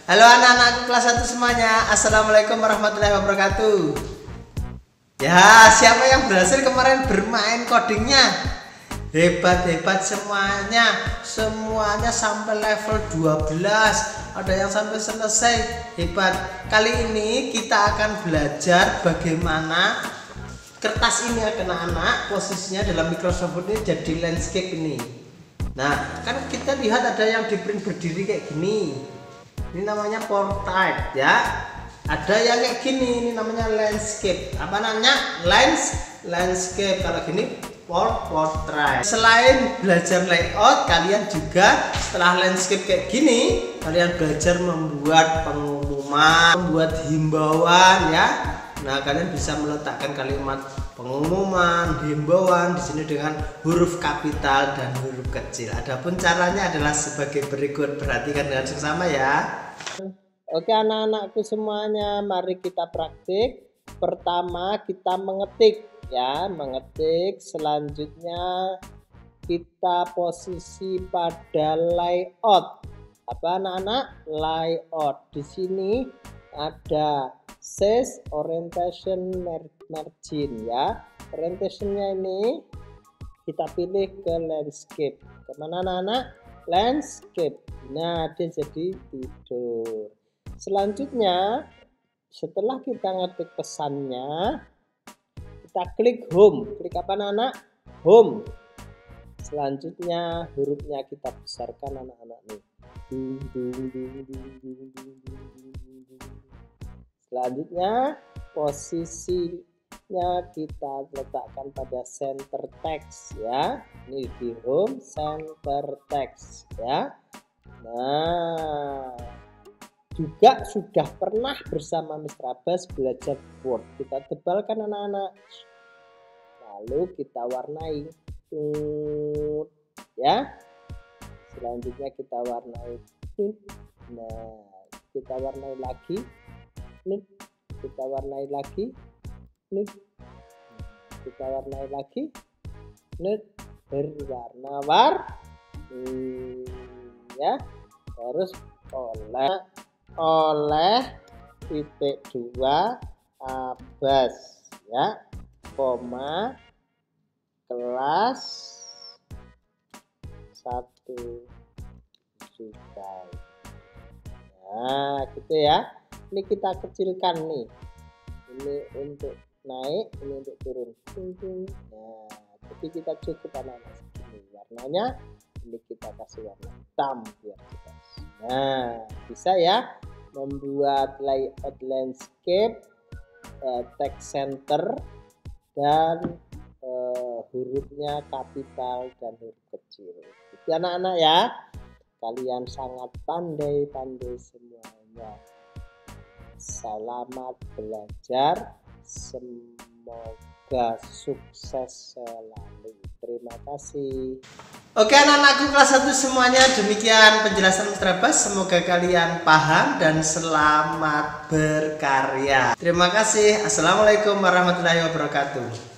Halo anak-anakku kelas 1 semuanya. Assalamualaikum warahmatullahi wabarakatuh. Ya, siapa yang berhasil kemarin bermain codingnya? Hebat-hebat semuanya. Semuanya sampai level 12. Ada yang sampai selesai. Hebat. Kali ini kita akan belajar bagaimana kertas ini anak-anak posisinya dalam Microsoft Word ini jadi landscape ini. Nah, kan kita lihat ada yang di print berdiri kayak gini. Ini namanya portrait ya. Ada yang kayak gini, ini namanya landscape. Apa namanya? Landscape. Kalau gini portrait. Selain belajar layout, kalian juga setelah landscape kayak gini, kalian belajar membuat pengumuman, membuat himbauan ya. Nah, kalian bisa meletakkan kalimat pengumuman, himbauan di sini dengan huruf kapital dan huruf kecil. Adapun caranya adalah sebagai berikut. Perhatikan dengan seksama ya. Oke anak-anakku semuanya, mari kita praktik. Pertama kita mengetik ya, mengetik. Selanjutnya kita posisi pada layout. Apa anak-anak? Layout. Di sini ada size, orientation, margin ya. Orientationnya ini kita pilih ke landscape. Kemana anak-anak? Landscape. Nah, dia jadi tidur. Selanjutnya setelah kita ngetik pesannya, kita klik home. Klik apa anak-anak? Home. Selanjutnya hurufnya kita besarkan anak-anak nih. Selanjutnya posisinya kita letakkan pada center text ya. Ini di home center text ya. Nah, juga sudah pernah bersama Mr. Abbas belajar Word. Kita tebalkan anak-anak. Lalu kita warnai ya. Selanjutnya kita warnai. Nah, kita warnai lagi. Kita warnai lagi. Kita warnai lagi. Berwarna ya. Terus oleh titik 2 Abbas ya, koma kelas 1 Zubair. Nah gitu ya. Ini kita kecilkan nih, ini untuk naik, ini untuk turun. Nah jadi kita cukup anak-anak segini. Warnanya ini kita kasih warna hitam biar kita. Nah bisa ya membuat layout landscape, text center dan hurufnya kapital dan huruf kecil. Itu anak-anak ya, kalian sangat pandai-pandai semuanya. Selamat belajar, semoga sukses selalu. Terima kasih. Oke anak-anakku kelas 1 semuanya, demikian penjelasan Mr. Abbas. Semoga kalian paham dan selamat berkarya. Terima kasih. Assalamualaikum warahmatullahi wabarakatuh.